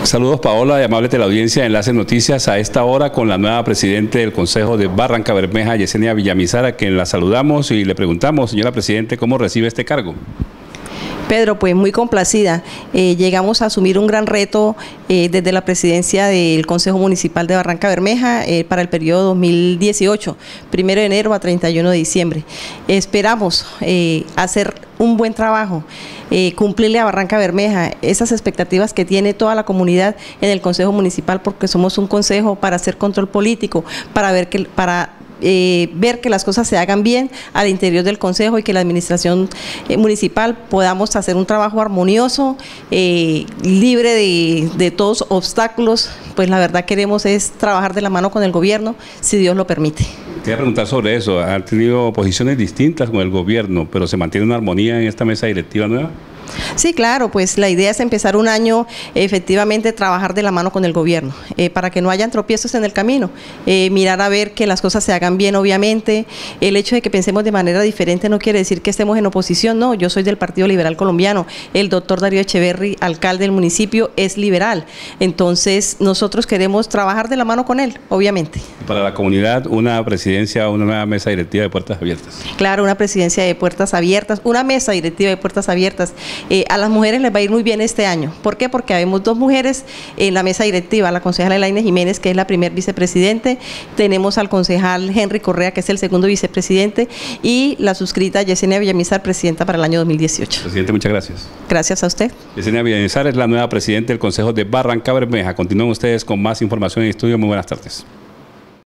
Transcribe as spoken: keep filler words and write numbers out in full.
Saludos, Paola, y amable teleaudiencia de Enlace Noticias, a esta hora con la nueva presidente del Consejo de Barrancabermeja, Yesenia Villamizar, a quien la saludamos y le preguntamos, señora presidente, ¿cómo recibe este cargo? Pedro, pues muy complacida. Eh, llegamos a asumir un gran reto eh, desde la presidencia del Consejo Municipal de Barrancabermeja eh, para el periodo dos mil dieciocho, primero de enero a treinta y uno de diciembre. Esperamos eh, hacer un buen trabajo, eh, cumplirle a Barrancabermeja esas expectativas que tiene toda la comunidad en el Consejo Municipal, porque somos un consejo para hacer control político, para ver que para Eh, ver que las cosas se hagan bien al interior del Consejo y que la administración eh, municipal podamos hacer un trabajo armonioso, eh, libre de, de todos obstáculos. Pues la verdad queremos es trabajar de la mano con el gobierno, si Dios lo permite. Quería preguntar sobre eso. Han tenido posiciones distintas con el gobierno, pero ¿se mantiene una armonía en esta mesa directiva nueva? Sí, claro, pues la idea es empezar un año efectivamente trabajar de la mano con el gobierno, eh, para que no hayan tropiezos en el camino, eh, mirar a ver que las cosas se hagan bien, obviamente. El hecho de que pensemos de manera diferente no quiere decir que estemos en oposición, no, yo soy del Partido Liberal Colombiano, el doctor Darío Echeverry, alcalde del municipio, es liberal, entonces nosotros queremos trabajar de la mano con él, obviamente. Para la comunidad, una presidencia, una nueva mesa directiva de puertas abiertas. Claro, una presidencia de puertas abiertas, una mesa directiva de puertas abiertas. Eh, a las mujeres les va a ir muy bien este año. ¿Por qué? Porque habemos dos mujeres en la mesa directiva, la concejala Elaine Jiménez, que es la primer vicepresidente, tenemos al concejal Henry Correa, que es el segundo vicepresidente, y la suscrita Yesenia Villamizar, presidenta para el año dos mil dieciocho. Presidente, muchas gracias. Gracias a usted. Yesenia Villamizar es la nueva presidenta del Consejo de Barrancabermeja. Continúen ustedes con más información en estudio. Muy buenas tardes.